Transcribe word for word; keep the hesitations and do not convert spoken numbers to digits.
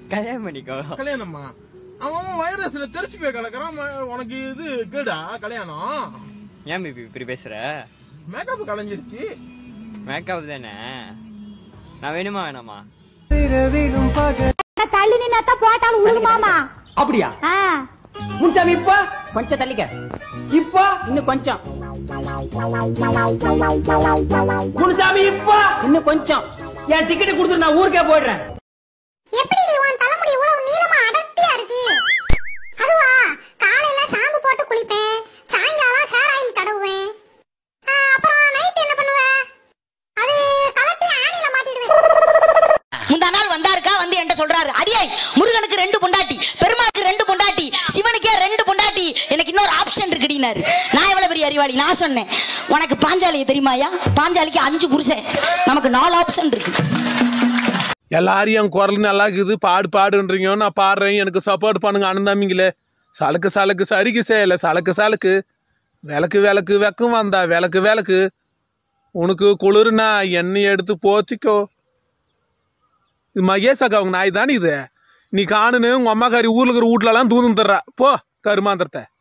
கல்யாணம் பண்ணிக்கோ. கல்யாணமா? அவன் வைரஸ்ல தெரிச்சு போய் கிடக்குறான். உனக்கு இது கேடா கல்யாணம்? ஏன் இப்படி பேசுற? மேக்கப் கலைஞ்சிருச்சு. மேக்கப் தானே. நான் வேணுமா வேணாமா? தள்ளி நின்னா போட்டாலும் உழுகுமாமா. அப்படியா? முன்சாமி இப்ப கொஞ்சம் தள்ளிக்க. இப்ப இன்னும் கொஞ்சம். முன்சாமி இப்ப இன்னும் கொஞ்சம். என் டிக்கெட் கொடுத்து நான் ஊருக்கே போயிடுறேன். எப்படி உன் தலைமுடி இவ்வளவு நீளமா அடர்த்தியா இருக்கு? அதுவா, காலையில ஷாம்பு போட்டு குளிப்பேன், சாயங்காலம் ஹேர் ஆயில் தடவுவேன், அப்புறம் நைட் என்ன பண்ணுவேன்? அது கலட்டி ஆணில மாட்டிடுவேன். முந்தா நாள் வந்தாருக்கா வந்து என்கிட்ட சொல்றாரு, அடியே முருகனுக்கு ரெண்டு பொண்டாட்டி, பெருமாளுக்கு ரெண்டு பொண்டாட்டி, சிவனுக்கே ரெண்டு பொண்டாட்டி, எனக்கு இன்னொரு ஆப்ஷன் இருக்குடினாரு. நான் எவ்வளவு பெரிய அறிவாளி. நான் சொன்னேன், உனக்கு பாஞ்சாலியை தெரியுமாயா? பாஞ்சாலிக்கு அஞ்சு புருஷன், நமக்கு நாலு ஆப்ஷன் இருக்கு. எல்லாரும் என் குரல் நல்லா இருக்குது பாடு பாடுன்றீங்க, நான் பாடுறேன், எனக்கு சப்போர்ட் பண்ணுங்க அண்ணந்தாமிங்களே. சலுக்கு சலுக்கு சரிக்கு செய்யல, சலுக்கு சலுக்கு விளக்கு விளக்கு வெக்கம் வந்தா விளக்கு விளக்கு. உனக்கு குளிர்னா எண்ணெய் எடுத்து போச்சிக்கோ. இது மகேஷாக்கா அவங்க நாய் தானே இது. நீ காணுன்னு உங்க அம்மா காரி ஊர்ல இருக்கிற வீட்டுல எல்லாம் தூந்து தர்றா போ கருமாந்திரத்தை.